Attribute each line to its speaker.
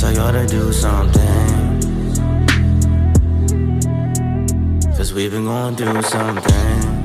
Speaker 1: tell y'all to do something, 'cause we've been going through something.